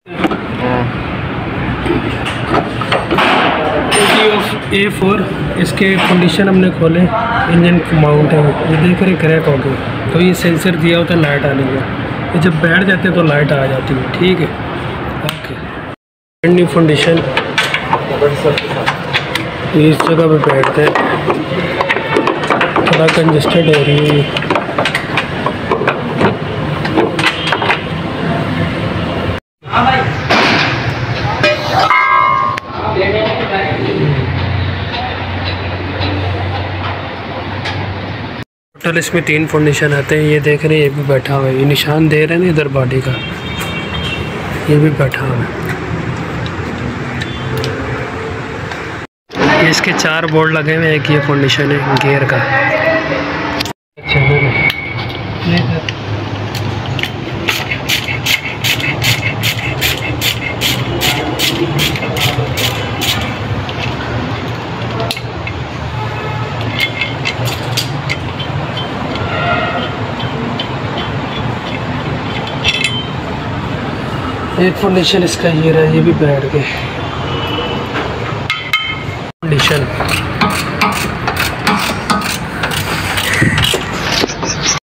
A4 इसके condition हमने खोले, इंजन माउंट है, ये देख रहे क्रैक हो गए, तो ये सेंसर दिया होता है लाइट आने का, ये जब बैठ जाते हैं तो लाइट आ जाती है। ठीक है, ओके। न्यू कंडीशन इस जगह पे बैठते हैं, थोड़ा कंजेस्टेड है रही है। टोटल इसमें 3 फाउंडेशन आते हैं। ये देख रहे हैं, ये भी बैठा हुआ है, ये निशान दे रहे हैं ना इधर बॉडी का, ये भी बैठा हुआ है। ये इसके 4 बोर्ड लगे हुए हैं, एक ये फाउंडेशन है गियर का। एक फाउंडेशन इसका ये रहा, ये भी बैठ गए फाउंडेशन।